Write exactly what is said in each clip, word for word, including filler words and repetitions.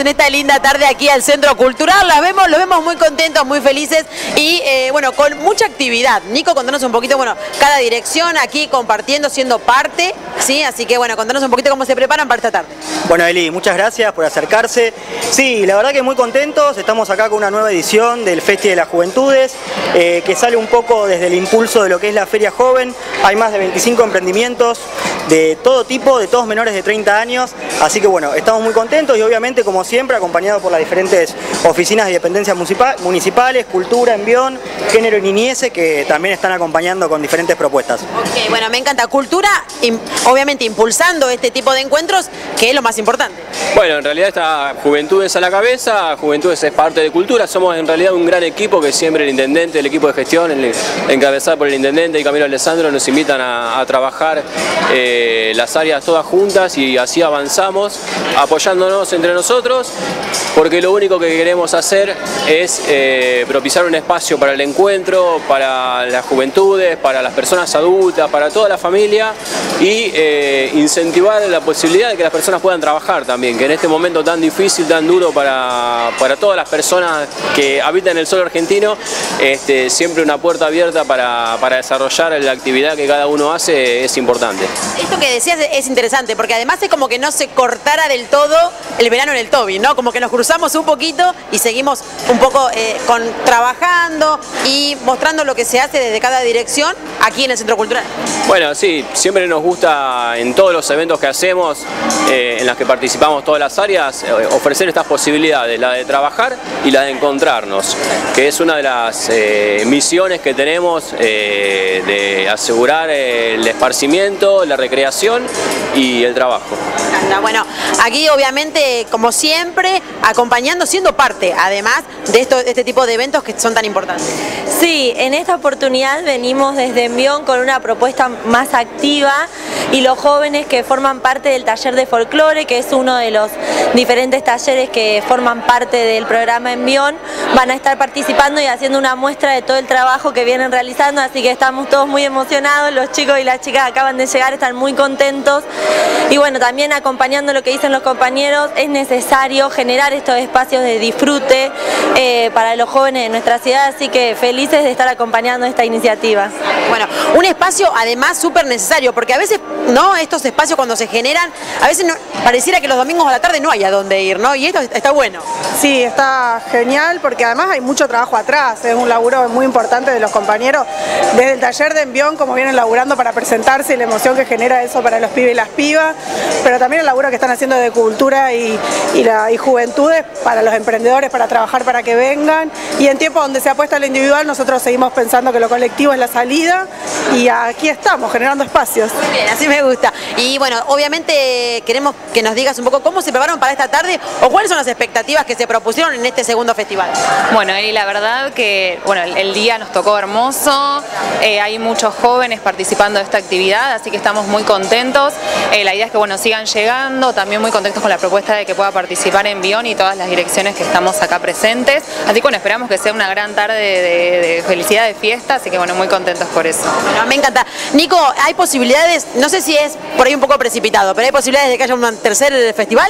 en esta linda tarde aquí al Centro Cultural. Las vemos, los vemos muy contentos, muy felices y eh, bueno, con mucha actividad. Nico, contanos un poquito, bueno, cada dirección aquí compartiendo, siendo parte, ¿sí? Así que bueno, contanos un poquito cómo se preparan para esta tarde. Bueno, Eli, muchas gracias por acercarse. Sí, la verdad que muy contentos, estamos acá con una nueva edición del Festi de las Juventudes, eh, que sale un poco desde el impulso de lo que es la Feria Joven. Hay más de veinticinco emprendimientos de todo tipo, de todos menores de treinta años, así que bueno, estamos muy contentos y obviamente, como siempre, acompañados por las diferentes oficinas y dependencias municipales, Cultura, Envión, Género y Niñez, que también están acompañando con diferentes propuestas. Ok, bueno, me encanta. Cultura, obviamente impulsando este tipo de encuentros, que es lo más importante. Bueno, en realidad está Juventudes a la cabeza, Juventudes es parte de Cultura, somos en realidad un gran equipo que siempre el intendente, el equipo de gestión, el, encabezado por el intendente y Camilo Alessandro, nos invitan a, a trabajar eh, las áreas todas juntas y así avanzamos, apoyándonos entre nosotros, porque lo único que queremos hacer es eh, propiciar un espacio para el encuentro, para las juventudes, para las personas adultas, para toda la familia y eh, incentivar la posibilidad de que las personas puedan trabajar también, que en este momento tan difícil, tan duro para, para todas las personas que habitan el suelo argentino, este, siempre una puerta abierta para, para desarrollar la actividad que cada uno hace es importante. Esto que decías es interesante, porque además es como que no se cortara del todo el verano en el Tobin, ¿no? Como que nos cruzamos un poquito y seguimos un poco eh, con, trabajando y mostrando lo que se hace desde cada dirección aquí en el Centro Cultural. Bueno, sí, siempre nos gusta en todos los eventos que hacemos, eh, en las que participamos todas las áreas, eh, ofrecer estas posibilidades, la de trabajar y la de encontrarnos, que es una de las eh, misiones que tenemos eh, de asegurar el esparcimiento, la recreación y el trabajo. Bueno, aquí obviamente, como siempre, acompañando, siendo parte, además, de, esto, de este tipo de eventos que son tan importantes. Sí, en esta oportunidad venimos desde Envión con una propuesta más activa y los jóvenes que forman parte del taller de folclore, que es uno de los diferentes talleres que forman parte del programa Envión, van a estar participando y haciendo una muestra de todo el trabajo que vienen realizando, así que estamos todos muy emocionados, los chicos y las chicas acaban de llegar, están muy contentos y bueno, también acompañando lo que dicen los compañeros, es necesario generar estos espacios de disfrute eh, para los jóvenes de nuestra ciudad, así que felices de estar acompañando esta iniciativa. Bueno, un espacio además súper necesario, porque a veces, ¿no? Estos espacios cuando se generan, a veces no, pareciera que los domingos a la tarde no hay a dónde ir, ¿no? Y esto está bueno. Sí, está genial, porque además hay mucho trabajo atrás, es un laburo muy importante de los compañeros, desde el taller de Envión, como vienen laburando para presentarse y la emoción que genera eso para los pibes y las pibas, pero también el laburo que están haciendo de cultura y, y, la, y juventudes para los emprendedores, para trabajar para que vengan, y en tiempos donde se apuesta a lo individual, nosotros seguimos pensando que lo colectivo es la salida, y aquí estamos, generando espacios. Muy bien, así me gusta. Y bueno, obviamente queremos que nos digas un poco cómo se prepararon para esta tarde, o cuáles son las expectativas que se propusieron en este segundo festival. Bueno, Eli, la verdad que bueno, el, el día nos tocó hermoso, eh, hay muchos jóvenes participando de esta actividad, así que estamos muy contentos. Eh, la idea es que bueno, sigan llegando, también muy contentos con la propuesta de que pueda participar Envión y todas las direcciones que estamos acá presentes. Así que bueno, esperamos que sea una gran tarde de, de, de felicidad, de fiesta, así que bueno, muy contentos por eso. Bueno, me encanta. Nico, ¿hay posibilidades, no sé si es por ahí un poco precipitado, pero hay posibilidades de que haya un tercer festival?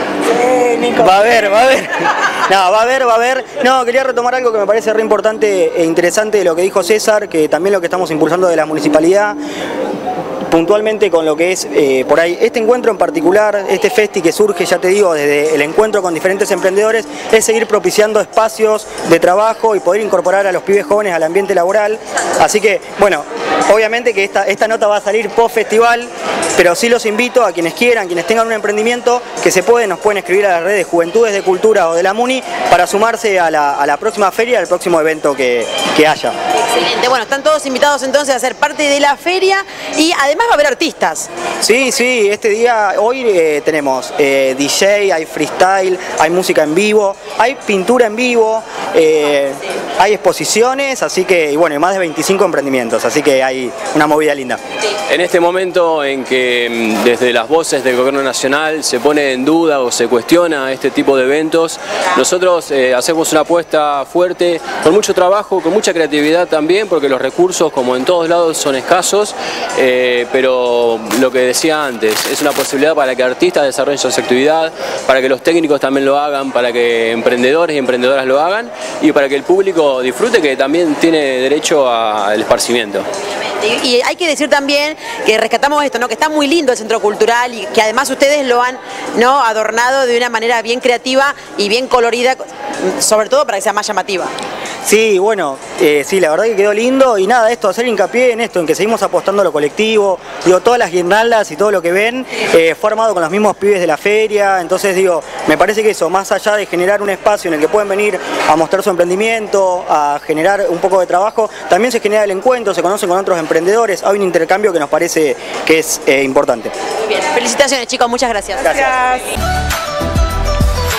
Sí, Nico. Va a haber, va a haber. No, va a haber, va a haber. No, quería retomar algo que me parece re importante e interesante de lo que dijo César, que también lo que estamos impulsando de la municipalidad, puntualmente con lo que es eh, por ahí este encuentro en particular, este festi que surge, ya te digo, desde el encuentro con diferentes emprendedores, es seguir propiciando espacios de trabajo y poder incorporar a los pibes jóvenes al ambiente laboral. Así que, bueno, obviamente que esta, esta nota va a salir post festival, pero sí los invito a quienes quieran, quienes tengan un emprendimiento, que se pueden, nos pueden escribir a las redes Juventudes de Cultura o de la MUNI para sumarse a la, a la próxima feria, al próximo evento que, que haya. Excelente, bueno, están todos invitados entonces a ser parte de la feria y además va a haber artistas. Sí, sí, este día, hoy eh, tenemos eh, D J, hay freestyle, hay música en vivo, hay pintura en vivo, eh, hay exposiciones, así que, y bueno, y más de veinticinco emprendimientos, así que hay una movida linda. En este momento en que desde las voces del gobierno nacional se pone en duda o se cuestiona este tipo de eventos, nosotros eh, hacemos una apuesta fuerte, con mucho trabajo, con mucha creatividad también, porque los recursos, como en todos lados, son escasos, eh, pero lo que decía antes, es una posibilidad para que artistas desarrollen su actividad, para que los técnicos también lo hagan, para que emprendedores y emprendedoras lo hagan y para que el público disfrute, que también tiene derecho al esparcimiento. Y hay que decir también que rescatamos esto, ¿no? Que está muy lindo el centro cultural y que además ustedes lo han, ¿no?, adornado de una manera bien creativa y bien colorida, sobre todo para que sea más llamativa. Sí, bueno, eh, sí, la verdad que quedó lindo y nada, esto, hacer hincapié en esto, en que seguimos apostando a lo colectivo, digo, todas las guirnaldas y todo lo que ven eh, fue armado con los mismos pibes de la feria, entonces digo, me parece que eso, más allá de generar un espacio en el que pueden venir a mostrar su emprendimiento, a generar un poco de trabajo, también se genera el encuentro, se conocen con otros emprendedores, hay un intercambio que nos parece que es eh, importante. Muy bien, felicitaciones chicos, muchas gracias. Gracias. Gracias.